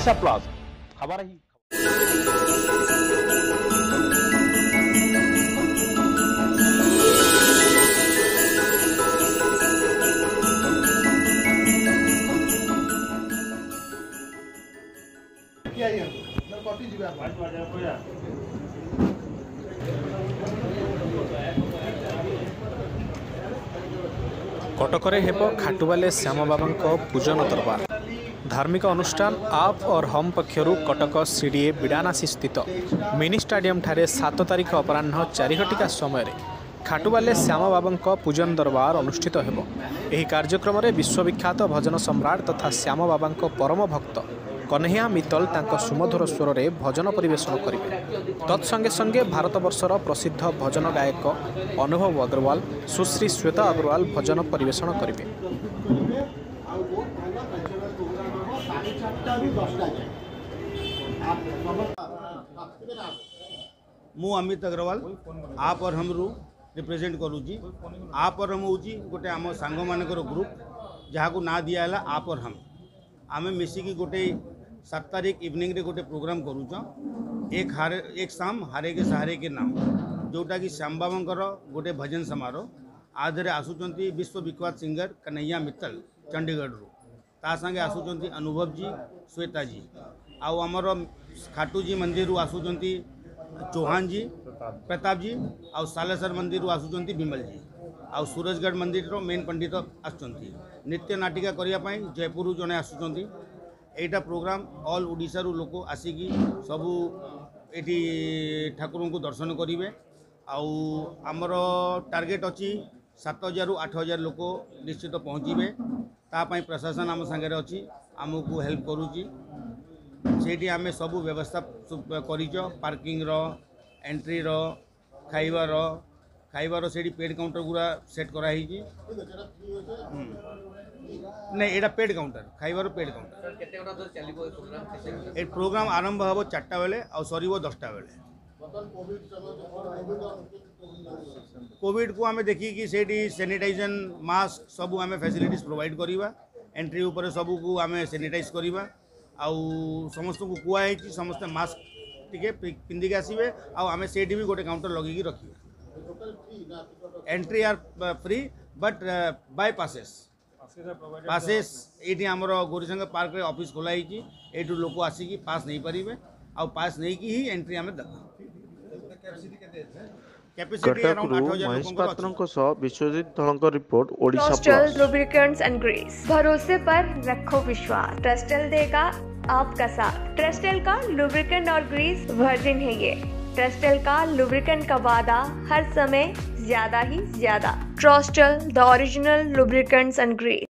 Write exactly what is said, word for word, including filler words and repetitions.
Odisha plus खबर ही कटकरे हेब खाटुवाले श्याम बाबा पूजन दरबार धार्मिक अनुष्ठान आप और हम पक्षर कटक सीडीए बिडानासी स्थित मिनी स्टाडियम ठारे सात तारिख अपराह चार घटिका समय खाटुवाले श्याम बाबा पूजन दरबार अनुष्ठित हेब। एही कार्यक्रम में विश्वविख्यात भजन सम्राट तथा श्याम बाबा परम भक्त कन्हैया मित्तल तांको सुमधुर स्वर में भजन परिवेषण करेंगे। तत्संगे संगे भारत वर्षर प्रसिद्ध भजन गायक अनुभव अग्रवाल सुश्री श्वेता अग्रवाल भजन परिवेषण करेंगे। मु अमित अग्रवाल आप और हम रू रिप्रेजेंट करूची। आप और हम हूँ गोटे आम सांग मानकर ग्रुप जहाँ को ना दिया है आप और हम आम मिसिकी गोटे सात तारीख इवनिंग रे गोटे प्रोग्राम करूँ एक हारे एक शाम हारे के सहारे के नाम जोटा कि श्याम बाबांकर गोटे भजन समारोह आधे आसुंच विश्वविख्यात सिंगर कन्हैया मित्तल चंडीगढ़ रू ता संगे आसुंच अनुभव जी श्वेता जी आउ आमर खाटू जी मंदिर रू आसुंच चौहान जी प्रताप जी आउ सालेसर मंदिर रू आसुंच विमल जी आउ सूरजगढ़ मंदिर रो मेन पंडित आसुंच नृत्य नाटिका करने जयपुर जड़े आसुंच एटा प्रोग्राम ऑल ओडिशा रू लोक आसिकी सबू एटी ठाकुर को दर्शन करेंगे। आउ आमर टार्गेट अच्छी सात हजार रु आठ हजार लोक निश्चित पहुँचे तापाई प्रशासन आम सागर अच्छी आमको हेल्प करुच्ची से आम सबू व्यवस्था कर पार्किंग रो एंट्री रो खाइबार खाइबार से पेड काउंटर गुरा सेट कराई नहीं एटा पेड काउंटर खाइबार पेड काउंटर ए प्रोग्राम आरंभ हम चार्टा बेले आ सर दसटा बेले कोविड को आम देखिकी से सैनिटाइजेशन मास्क सबू आम फैसिलिटीज प्रोवाइड करवा एंट्री उपर सबू को आम सैनिटाइज करवा आउ समस्त को कुआई समस्ते मास्क टिके पिंधिक आसवे आम से भी गोटे काउंटर लगे रखिए entry are free but by passes passes ये आमर गौरीशंकर पार्क रे ऑफिस खोलाई एठू लोक आसिकी पास नहीं पारे आ पास नहीं की ही एंट्री आम Biswajit report Odisha Trustal lubricants and grease भरोसे पर रखो विश्वास। ट्रस्टल देगा आपका साथ। ट्रस्टल का लुब्रिकेंट और ग्रीस वर्जिन है ये। ट्रस्टल का लुब्रिकेंट का वादा हर समय ज्यादा ही ज्यादा। Trustal the original lubricants and Greece.